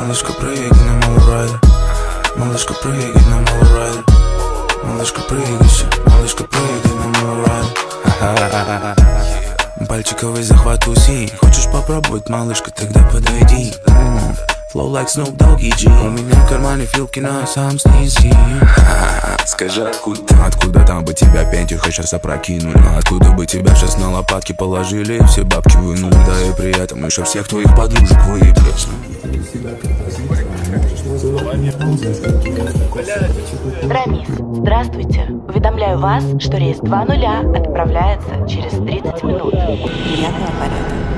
Малышка, прыгай на малорайдер. Малышка, прыгай на малорайдер. Малышка, прыгайся, малышка, прыгай на малорайдер. Пальчиковый захват уси. Хочешь попробовать, малышка, тогда подойди. Flow like Snoop Doggy G. У меня в кармане филки на сам снизу. Скажи, откуда там бы тебя пентюха сейчас опрокинули? Откуда бы тебя сейчас на лопатки положили? Все бабки вынули, да и при этом еще всех твоих подружек выебли. Рамис, здравствуйте. Уведомляю вас, что рейс 2:0 отправляется через 30 минут. Приятного полета.